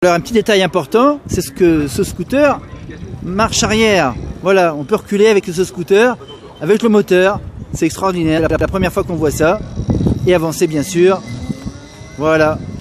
Alors un petit détail important, c'est que ce scooter marche arrière. Voilà, on peut reculer avec ce scooter, avec le moteur. C'est extraordinaire, la première fois qu'on voit ça. Et avancer bien sûr. Voilà.